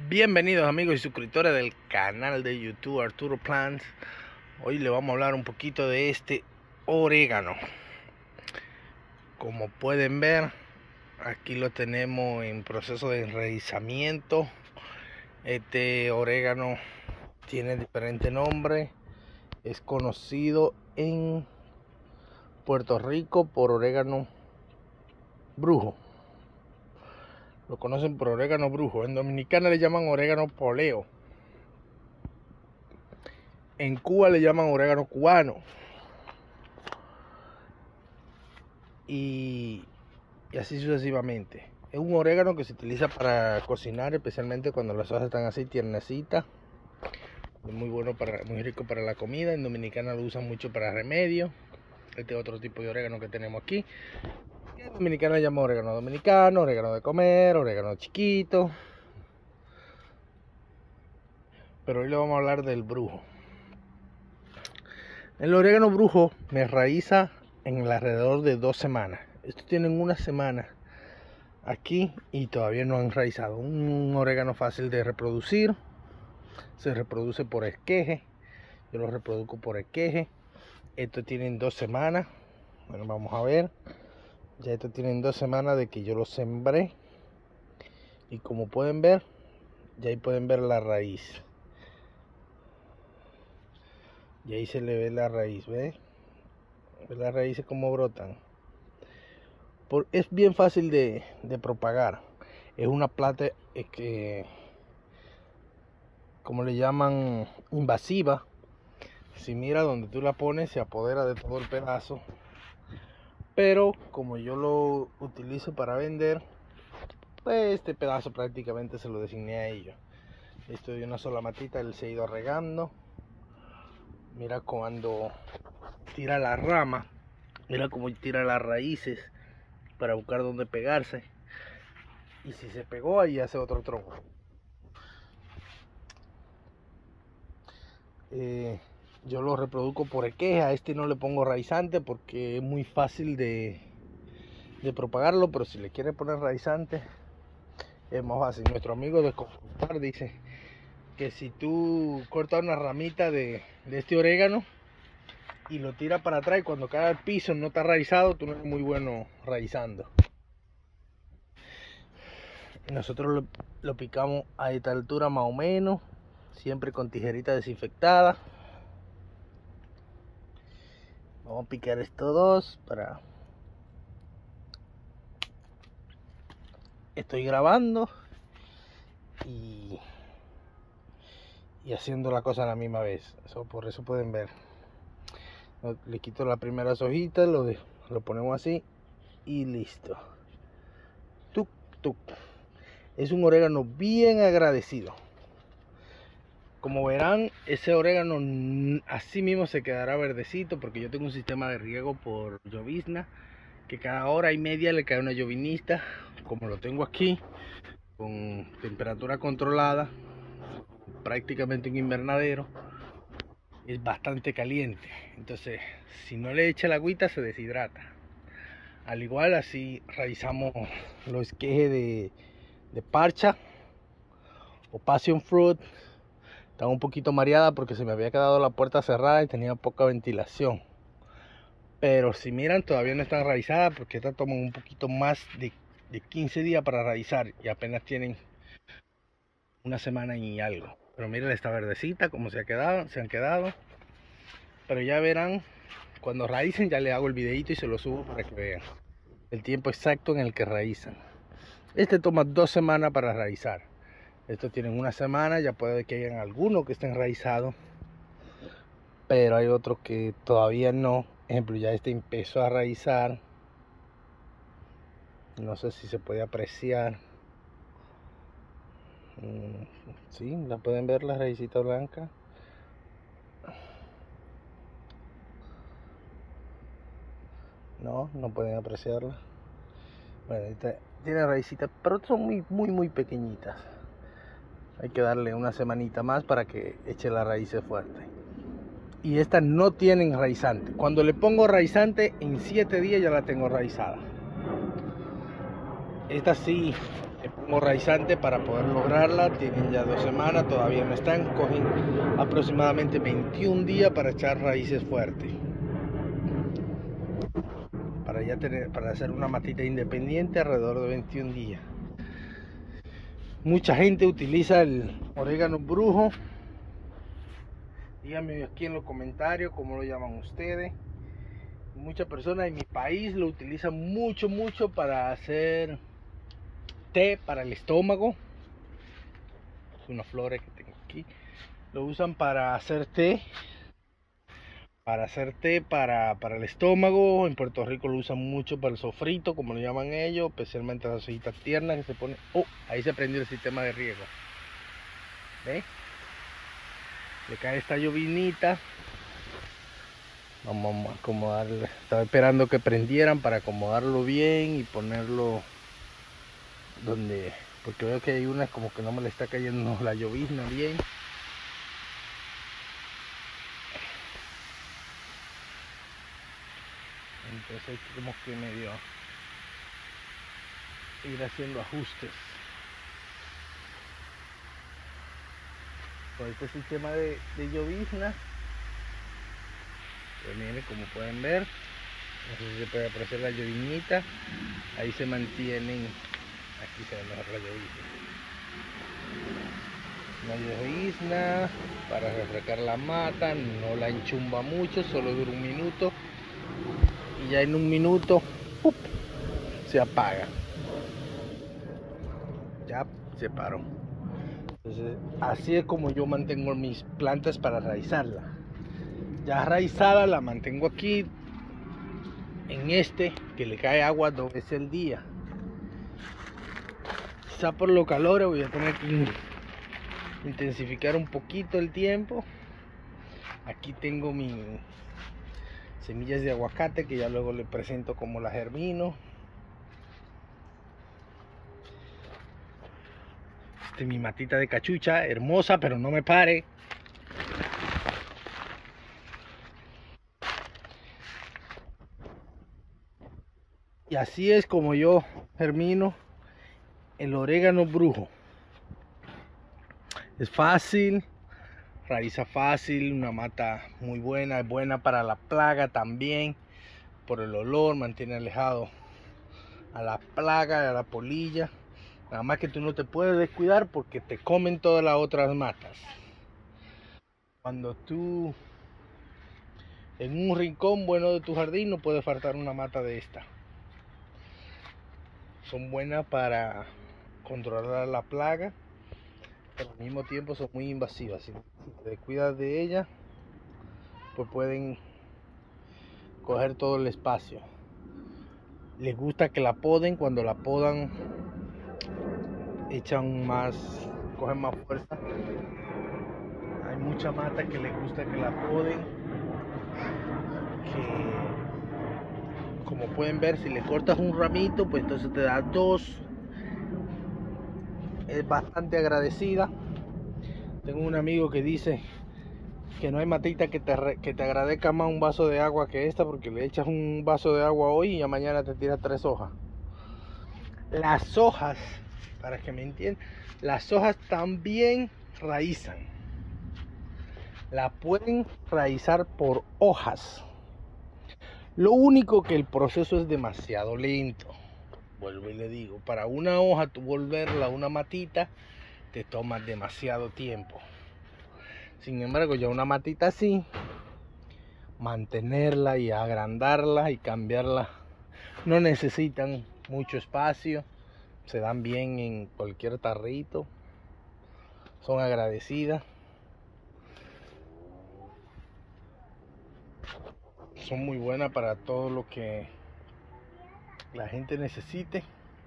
Bienvenidos amigos y suscriptores del canal de YouTube Arturo Plants. Hoy le vamos a hablar un poquito de este orégano. Como pueden ver, aquí lo tenemos en proceso de enraizamiento. Este orégano tiene diferente nombre. Es conocido en Puerto Rico por orégano brujo. Lo conocen por orégano brujo. En Dominicana le llaman orégano poleo. En Cuba le llaman orégano cubano. Y así sucesivamente. Es un orégano que se utiliza para cocinar, especialmente cuando las hojas están así tiernecitas. Es muy bueno, muy rico para la comida. En Dominicana lo usan mucho para remedio. Este es otro tipo de orégano que tenemos aquí. En Dominicana le llaman orégano dominicano, orégano de comer, orégano chiquito. Pero hoy le vamos a hablar del brujo. El orégano brujo me enraiza en alrededor de 2 semanas. Estos tienen 1 semana aquí y todavía no han enraizado. Un orégano fácil de reproducir. Se reproduce por esqueje. Yo lo reproduzco por esqueje. Estos tienen 2 semanas. Bueno, vamos a ver. Ya estos tienen 2 semanas de que yo los sembré. Y como pueden ver, ya ahí pueden ver la raíz. Y ahí se le ve la raíz, ¿ves? ¿Ves las raíces como brotan? Es bien fácil de propagar. Es una planta que, como le llaman, invasiva. Si mira donde tú la pones, se apodera de todo el pedazo. Pero como yo lo utilizo para vender, pues este pedazo prácticamente se lo designé a ellos. Esto de una sola matita, él se ha ido regando. Mira cuando tira la rama, mira cómo tira las raíces para buscar dónde pegarse. Y si se pegó, ahí hace otro tronco. Yo lo reproduzco por esqueje. A este no le pongo raizante porque es muy fácil de propagarlo, pero si le quiere poner raizante es más fácil. Nuestro amigo de Confrontar dice que si tú cortas una ramita de este orégano y lo tiras para atrás y cuando cae al piso no está raizado, tú no eres muy bueno raizando. Nosotros lo picamos a esta altura más o menos, siempre con tijerita desinfectada. Vamos a picar estos dos para... Estoy grabando y haciendo la cosa a la misma vez. Por eso pueden ver. Le quito las primeras hojitas, lo ponemos así y listo. Tuc, tuc. Es un orégano bien agradecido. Como verán, ese orégano así mismo se quedará verdecito porque yo tengo un sistema de riego por llovizna, que cada hora y media le cae una llovinista. Como lo tengo aquí, con temperatura controlada, prácticamente un invernadero, es bastante caliente. Entonces, si no le echa la agüita, se deshidrata. Al igual, así raizamos los esquejes de parcha o passion fruit. Estaba un poquito mareada porque se me había quedado la puerta cerrada y tenía poca ventilación. Pero si miran, todavía no están raizadas porque estas toman un poquito más de 15 días para raizar y apenas tienen 1 semana y algo. Pero miren esta verdecita como se han quedado. Pero ya verán, cuando raicen ya les hago el videito y se lo subo para que vean el tiempo exacto en el que raizan. Este toma 2 semanas para raizar. Estos tienen 1 semana, ya puede que hayan algunos que estén raizados, pero hay otros que todavía no. Ejemplo, ya este empezó a raizar. No sé si se puede apreciar. Sí, la pueden ver, la raicita blanca. No pueden apreciarla. Bueno, esta tiene raicitas, pero son muy pequeñitas. Hay que darle 1 semanita más para que eche las raíces fuertes. Y estas no tienen raizante. Cuando le pongo raizante, en 7 días ya la tengo raizada. Esta sí, le pongo pongo raizante para poder lograrla. Tienen ya 2 semanas, todavía no están. Cogen aproximadamente 21 días para echar raíces fuertes. Para hacer una matita independiente, alrededor de 21 días. Mucha gente utiliza el orégano brujo. Díganme aquí en los comentarios cómo lo llaman ustedes. Muchas personas en mi país lo utilizan mucho para hacer té para el estómago. Es una flor que tengo aquí. Lo usan para hacer té. Para el estómago. En Puerto Rico lo usan mucho para el sofrito, como lo llaman ellos, especialmente las hojitas tiernas que se ponen. Oh, ahí se prendió el sistema de riego. ¿Ve? Le cae esta llovinita. Vamos a acomodarlo. Estaba esperando que prendieran para acomodarlo bien y ponerlo donde, porque veo que hay una como que no me le está cayendo la llovizna bien. Entonces hay que como que medio ir haciendo ajustes. Con este sistema de llovizna, pues miren, como pueden ver, no sé si se puede apreciar la llovinita, ahí se mantienen, aquí se ve mejor la llovizna. Una llovizna para refrescar la mata, no la enchumba mucho, solo dura 1 minuto y ya en 1 minuto ¡pup!, se apaga. Ya se paró. Entonces, así es como yo mantengo mis plantas para raizarla. Ya raizada la mantengo aquí en que le cae agua 2 veces al día. Quizá por los calores voy a tener que intensificar un poquito el tiempo. Aquí tengo mis semillas de aguacate que ya luego le presento como la germino. Mi matita de cachucha, hermosa, pero no me pare. Y así es como yo germino el orégano brujo. Es fácil, raiza fácil, una mata muy buena, es buena para la plaga también, por el olor, mantiene alejado a la plaga, a la polilla. Nada más que tú no te puedes descuidar porque te comen todas las otras matas. Cuando tú en un rincón bueno de tu jardín no puede faltar una mata de esta. Son buenas para controlar la plaga, pero al mismo tiempo son muy invasivas. Si te descuidas de ellas, pues pueden coger todo el espacio. Les gusta que la poden. Cuando la podan cogen más fuerza. Hay mucha mata que les gusta que la poden, que como pueden ver, si le cortas un ramito, pues entonces te da 2. Es bastante agradecida. Tengo un amigo que dice que no hay matita que te agradezca más un vaso de agua que esta, porque le echas un vaso de agua hoy y ya mañana te tira 3 hojas. Las hojas, para que me entiendan, las hojas también raizan. La pueden raizar por hojas. Lo único que el proceso es demasiado lento. Vuelvo y le digo, para una hoja tú volverla una matita te toma demasiado tiempo. Sin embargo, ya una matita así, mantenerla y agrandarla y cambiarla, no necesitan mucho espacio, se dan bien en cualquier tarrito, son agradecidas, son muy buenas para todo lo que la gente necesite.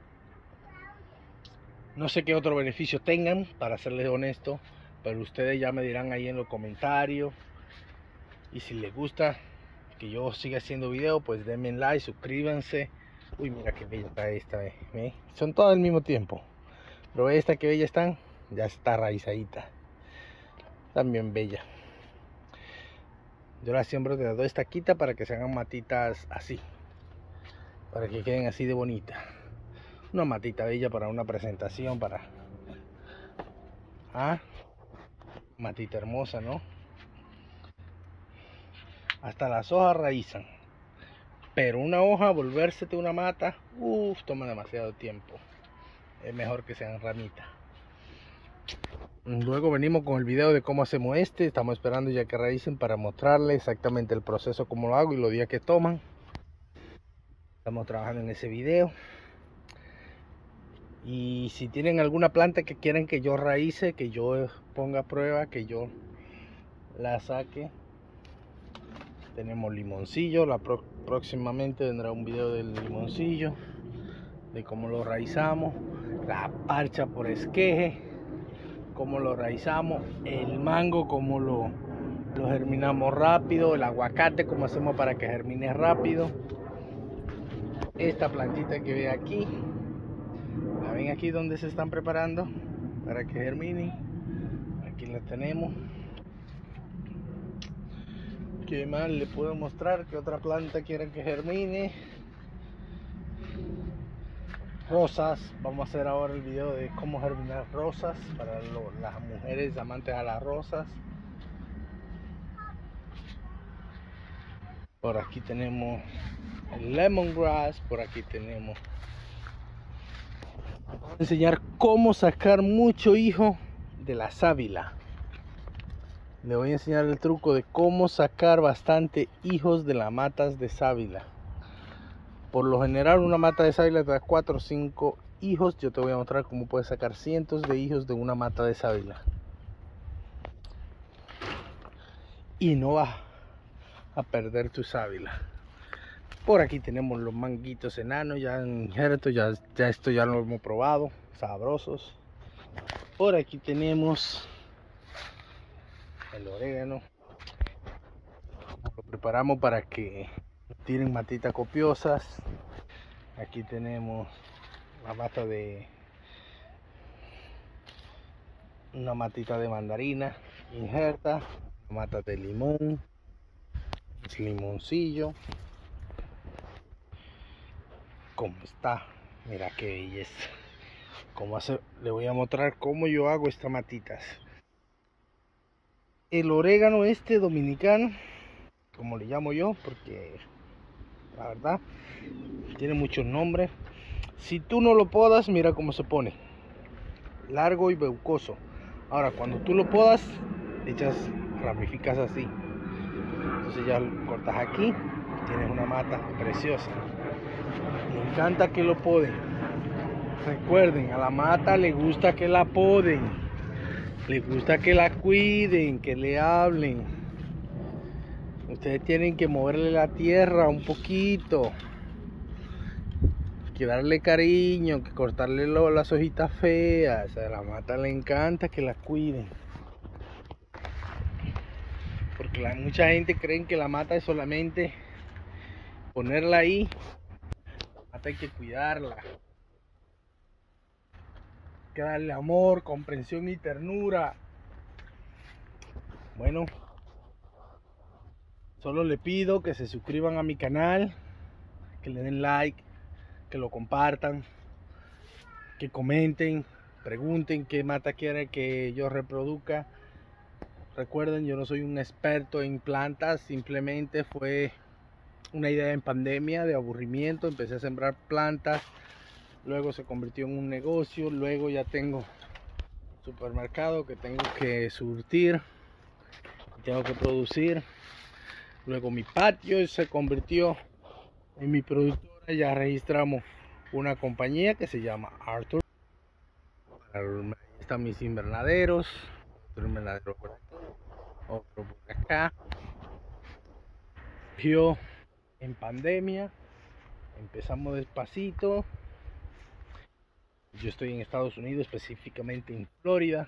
No sé qué otro beneficio tengan, para serles honesto, pero ustedes ya me dirán ahí en los comentarios. Y si les gusta que yo siga haciendo videos, pues denme like, suscríbanse. Uy, mira qué bella está esta, ¿eh? Son todas al mismo tiempo, pero esta que bella están, ya está raizadita, también bella. Yo la siembro de 2 estaquitas para que se hagan matitas así, para que queden así de bonitas. Una matita bella para una presentación, para matita hermosa, ¿no? Hasta las hojas raízan, pero una hoja volvérsete una mata, toma demasiado tiempo. Es mejor que sean ramitas. Luego venimos con el video de cómo hacemos estamos esperando ya que raícen para mostrarles exactamente el proceso, cómo lo hago y los días que toman. Estamos trabajando en ese video. Y si tienen alguna planta que quieren que yo raíce, que yo ponga a prueba, que yo la saque, tenemos limoncillo. Próximamente vendrá un video del limoncillo, de cómo lo raizamos. La parcha por esqueje, cómo lo raizamos. El mango, cómo lo germinamos rápido. El aguacate, cómo hacemos para que germine rápido. Esta plantita que ve aquí, la ven aquí donde se están preparando para que germinen. Aquí la tenemos. ¿Qué más le puedo mostrar? ¿Qué otra planta quieren que germine? Rosas. Vamos a hacer ahora el video de cómo germinar rosas para las mujeres amantes a las rosas. Por aquí tenemos el lemongrass. Por aquí tenemos. Voy a enseñar cómo sacar mucho hijo de la sábila. Le voy a enseñar el truco de cómo sacar bastante hijos de las matas de sábila. Por lo general una mata de sábila te da 4 o 5 hijos. Yo te voy a mostrar cómo puedes sacar cientos de hijos de una mata de sábila. Y no vas a perder tu sábila. Por aquí tenemos los manguitos enanos ya injertos. Ya esto ya lo hemos probado. Sabrosos. Por aquí tenemos el orégano. Lo preparamos para que tiren matitas copiosas. Aquí tenemos la mata de una matita de mandarina injerta, una mata de limón, limoncillo. ¿Cómo está? Mira qué belleza. Le voy a mostrar cómo yo hago estas matitas. El orégano dominicano, como le llamo yo, porque la verdad tiene muchos nombres. Si tú no lo podas, mira cómo se pone, largo y beucoso. Ahora cuando tú lo podas, ramificas así. Entonces ya lo cortas aquí, tienes una mata preciosa. Me encanta que lo poden. Recuerden, a la mata le gusta que la poden, le gusta que la cuiden, que le hablen. Ustedes tienen que moverle la tierra un poquito, que darle cariño, que cortarle las hojitas feas. A la mata le encanta que la cuiden. Porque mucha gente cree que la mata es solamente ponerla ahí. La mata hay que cuidarla. Hay que darle amor, comprensión y ternura. Bueno, solo le pido que se suscriban a mi canal, que le den like, que lo compartan, que comenten, pregunten qué mata quieren que yo reproduzca. Recuerden, yo no soy un experto en plantas, simplemente fue una idea en pandemia de aburrimiento. Empecé a sembrar plantas, luego se convirtió en un negocio, luego ya tengo un supermercado que tengo que surtir, tengo que producir. Luego mi patio se convirtió en mi productora. Ya registramos una compañía que se llama Arthur. Ahí están mis invernaderos. Otro invernadero por aquí, otro por acá. Yo en pandemia empezamos despacito. Yo estoy en Estados Unidos, específicamente en Florida,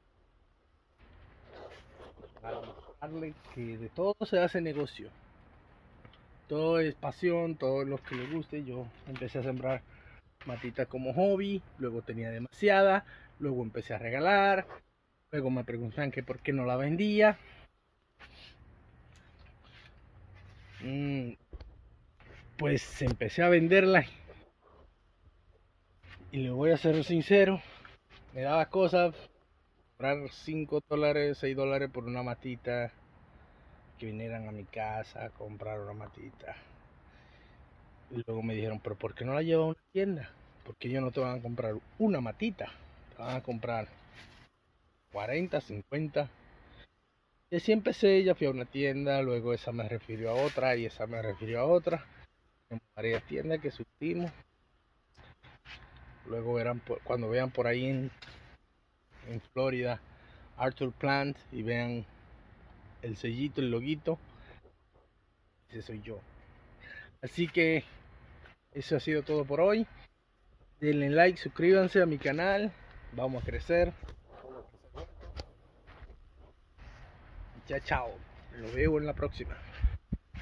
para mostrarle que de todo se hace negocio. Todo es pasión, todo lo que le guste. Yo empecé a sembrar matitas como hobby, luego tenía demasiada, luego empecé a regalar, luego me preguntan que por qué no la vendía. Pues empecé a venderla Y le voy a ser sincero, me daba cosas comprar $5, $6 por una matita, que vinieran a mi casa a comprar una matita. Y luego me dijeron, pero ¿por qué no la llevas a una tienda? Porque ellos no te van a comprar una matita, te van a comprar 40, 50. Y así empecé, ya fui a una tienda, luego esa me refirió a otra y esa me refirió a otra. En varias tiendas que surtimos. Luego verán, cuando vean por ahí en Florida, Arthur Plant, y vean el sellito, el loguito, ese soy yo. Así que eso ha sido todo por hoy. Denle like, suscríbanse a mi canal. Vamos a crecer. Chao, chao. Lo veo en la próxima.